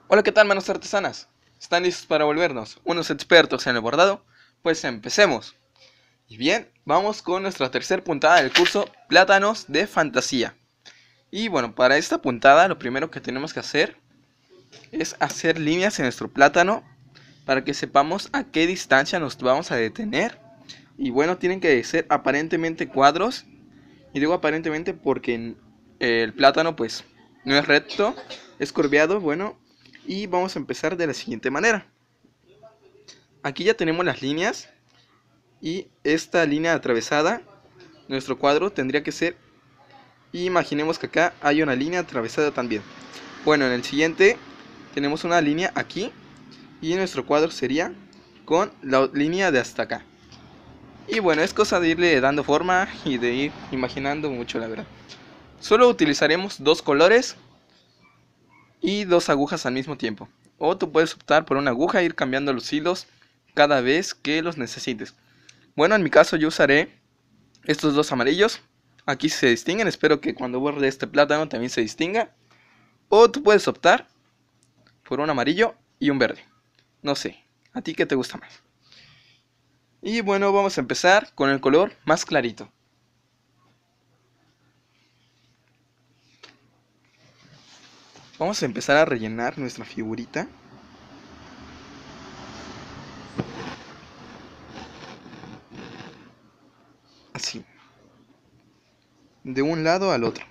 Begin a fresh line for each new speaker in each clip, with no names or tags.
Hola, ¿qué tal, manos artesanas? ¿Están listos para volvernos unos expertos en el bordado? Pues empecemos. Y bien, vamos con nuestra tercera puntada del curso Plátanos de Fantasía. Y bueno, para esta puntada lo primero que tenemos que hacer es hacer líneas en nuestro plátano para que sepamos a qué distancia nos vamos a detener. Y bueno, tienen que ser aparentemente cuadros. Y digo aparentemente porque el plátano pues no es recto, es curveado, bueno. Y vamos a empezar de la siguiente manera. Aquí ya tenemos las líneas y esta línea atravesada, nuestro cuadro tendría que ser, imaginemos que acá hay una línea atravesada también. Bueno, en el siguiente tenemos una línea aquí y nuestro cuadro sería con la línea de hasta acá. Y bueno, es cosa de irle dando forma y de ir imaginando mucho, la verdad. Solo utilizaremos dos colores y dos agujas al mismo tiempo. O tú puedes optar por una aguja e ir cambiando los hilos cada vez que los necesites. Bueno, en mi caso yo usaré estos dos amarillos. Aquí se distinguen, espero que cuando borde este plátano también se distinga. O tú puedes optar por un amarillo y un verde. No sé, ¿a ti qué te gusta más? Y bueno, vamos a empezar con el color más clarito. Vamos a empezar a rellenar nuestra figurita. Así, de un lado al otro.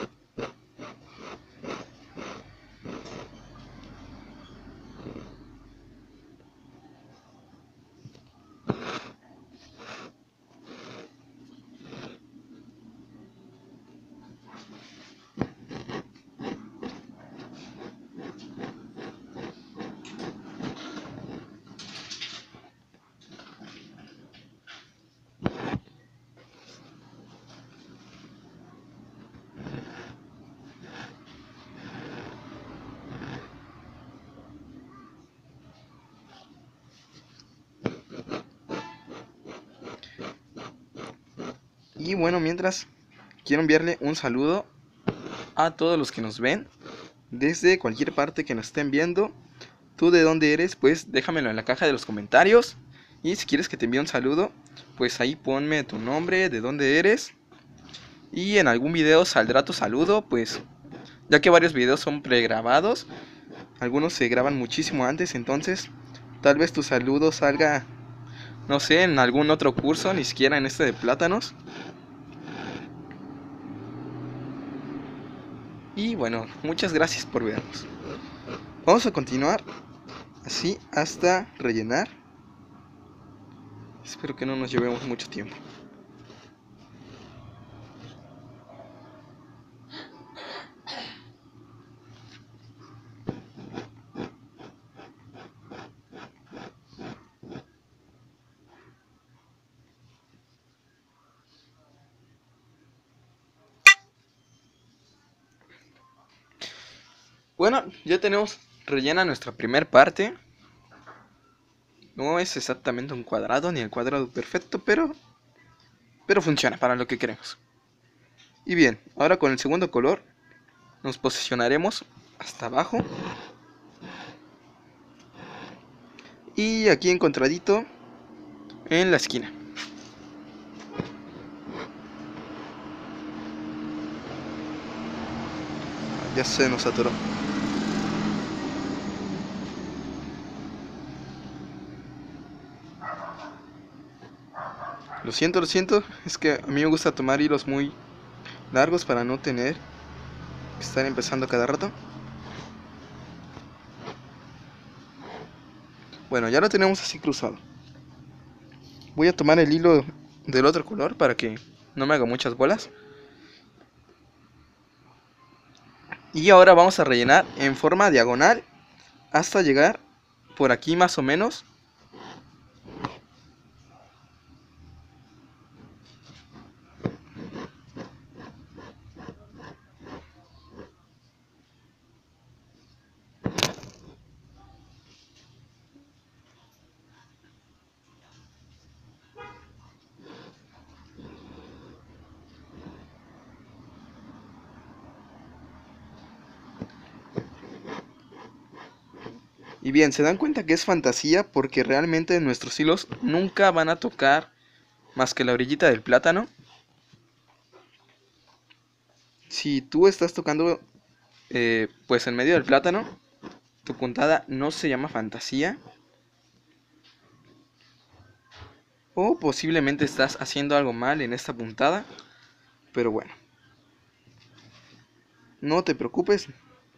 Y bueno, mientras quiero enviarle un saludo a todos los que nos ven desde cualquier parte que nos estén viendo. ¿Tú de dónde eres? Pues déjamelo en la caja de los comentarios. Y si quieres que te envíe un saludo, pues ahí ponme tu nombre, de dónde eres. Y en algún video saldrá tu saludo, pues ya que varios videos son pregrabados. Algunos se graban muchísimo antes, entonces tal vez tu saludo salga, no sé, en algún otro curso, ni siquiera en este de plátanos. Y bueno, muchas gracias por vernos. Vamos a continuar así hasta rellenar. Espero que no nos llevemos mucho tiempo. Bueno, ya tenemos rellena nuestra primer parte. No es exactamente un cuadrado ni el cuadrado perfecto, pero funciona para lo que queremos. Y bien, ahora con el segundo color nos posicionaremos hasta abajo. Y aquí encontradito en la esquina. Ya se nos atoró. Lo siento, es que a mí me gusta tomar hilos muy largos para no tener que estar empezando cada rato. Bueno, ya lo tenemos así cruzado. Voy a tomar el hilo del otro color para que no me haga muchas bolas. Y ahora vamos a rellenar en forma diagonal hasta llegar por aquí más o menos. Y bien, se dan cuenta que es fantasía porque realmente nuestros hilos nunca van a tocar más que la orillita del plátano. Si tú estás tocando pues en medio del plátano, tu puntada no se llama fantasía. O posiblemente estás haciendo algo mal en esta puntada. Pero bueno, no te preocupes.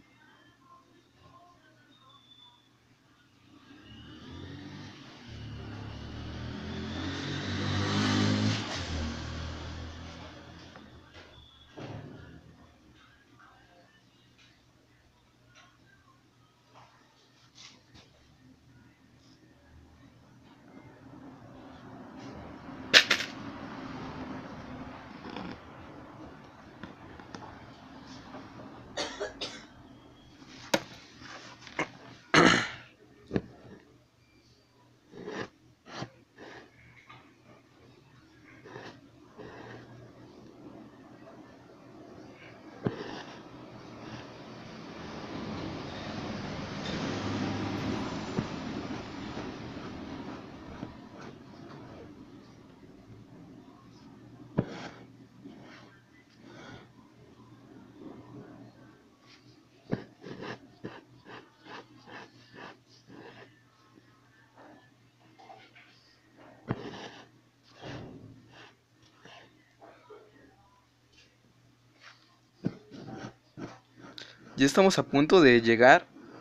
Ya estamos a punto de llegar.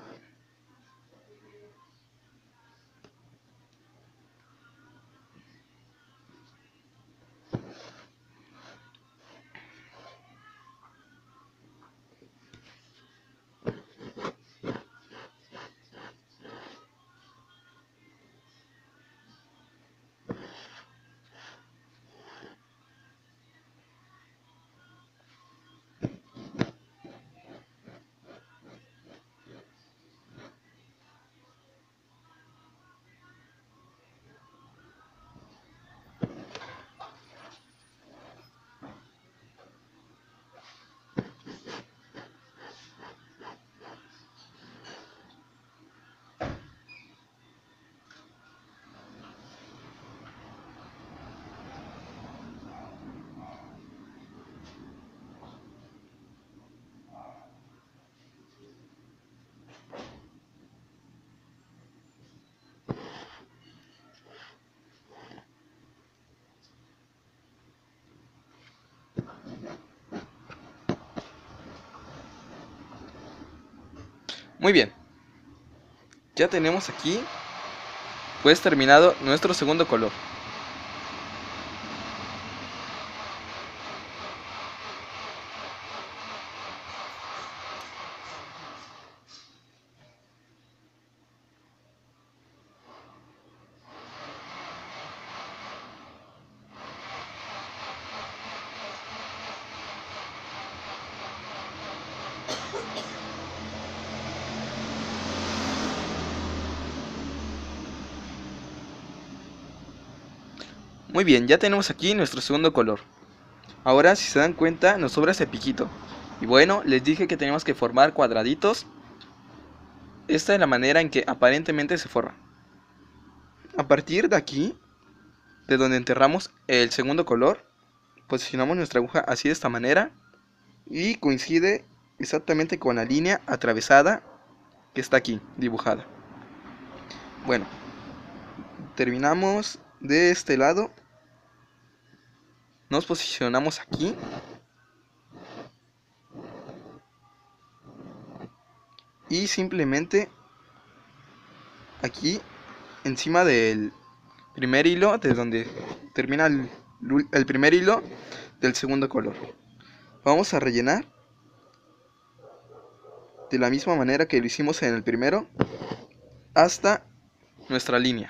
Muy bien. Ya tenemos aquí pues terminado nuestro segundo color. Muy bien, ya tenemos aquí nuestro segundo color. Ahora, si se dan cuenta, nos sobra ese piquito. Y bueno, les dije que teníamos que formar cuadraditos. Esta es la manera en que aparentemente se forma. A partir de aquí, de donde enterramos el segundo color, posicionamos nuestra aguja así de esta manera. Y coincide exactamente con la línea atravesada que está aquí, dibujada. Bueno, terminamos de este lado. Nos posicionamos aquí. Y simplemente aquí encima del primer hilo, de donde termina el primer hilo del segundo color, vamos a rellenar de la misma manera que lo hicimos en el primero hasta nuestra línea.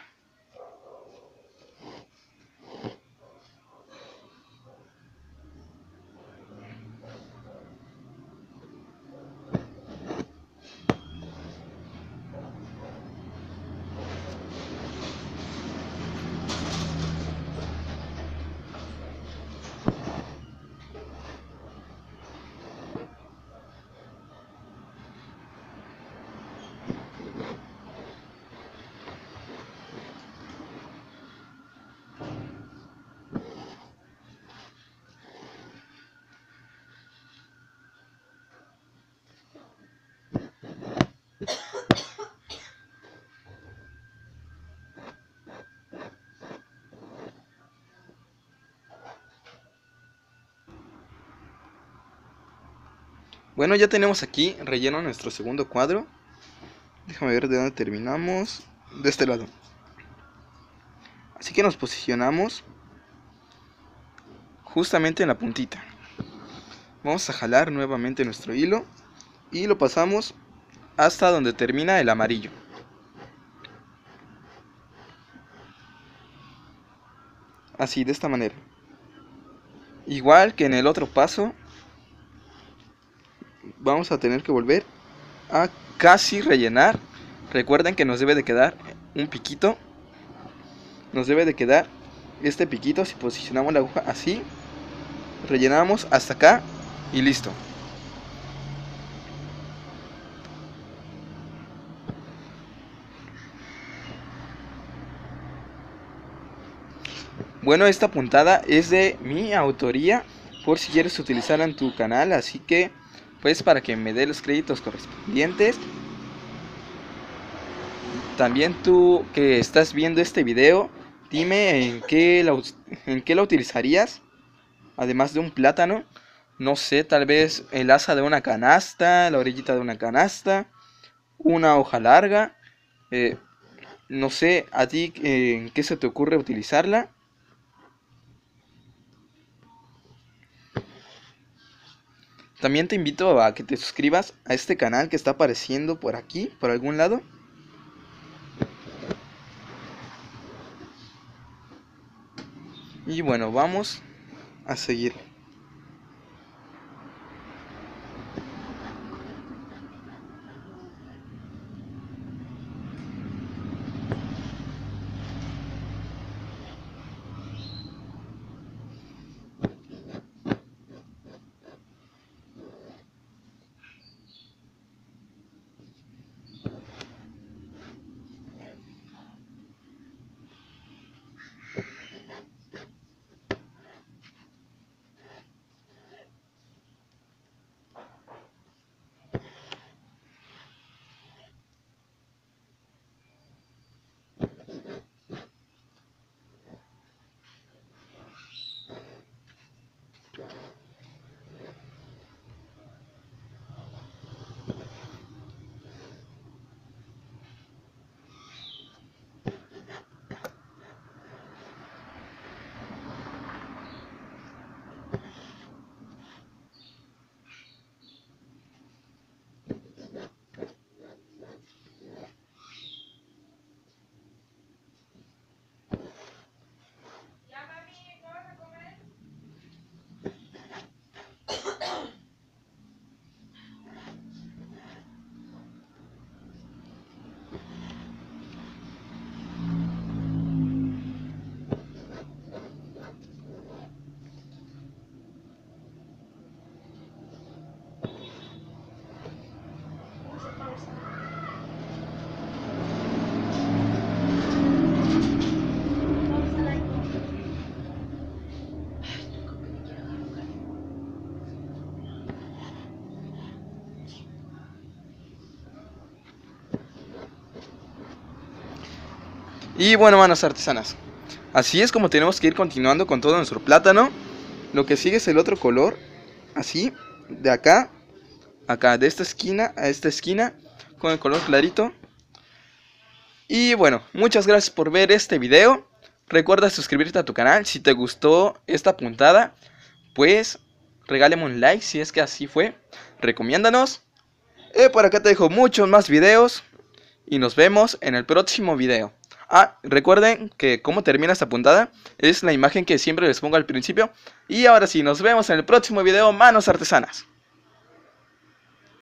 Bueno, ya tenemos aquí relleno nuestro segundo cuadro. Déjame ver de dónde terminamos. De este lado. Así que nos posicionamos justamente en la puntita. Vamos a jalar nuevamente nuestro hilo y lo pasamos hasta donde termina el amarillo. Así, de esta manera. Igual que en el otro paso, vamos a tener que volver a casi rellenar. Recuerden que nos debe de quedar un piquito. Nos debe de quedar este piquito. Si posicionamos la aguja así, rellenamos hasta acá y listo. Bueno, esta puntada es de mi autoría, por si quieres utilizarla en tu canal, así que pues para que me dé los créditos correspondientes. También tú que estás viendo este video, dime en qué la utilizarías, además de un plátano. No sé, tal vez el asa de una canasta, la orillita de una canasta, una hoja larga. No sé, a ti en qué se te ocurre utilizarla. También te invito a que te suscribas a este canal que está apareciendo por aquí, por algún lado. Y bueno, vamos a seguir. Y bueno, manos artesanas, así es como tenemos que ir continuando con todo nuestro plátano. Lo que sigue es el otro color, así, de acá, de esta esquina a esta esquina, con el color clarito. Y bueno, muchas gracias por ver este video. Recuerda suscribirte a tu canal. Si te gustó esta puntada, pues regálame un like si es que así fue. Recomiéndanos. Por acá te dejo muchos más videos y nos vemos en el próximo video. Recuerden que cómo termina esta puntada es la imagen que siempre les pongo al principio. Y ahora sí, nos vemos en el próximo video, manos artesanas.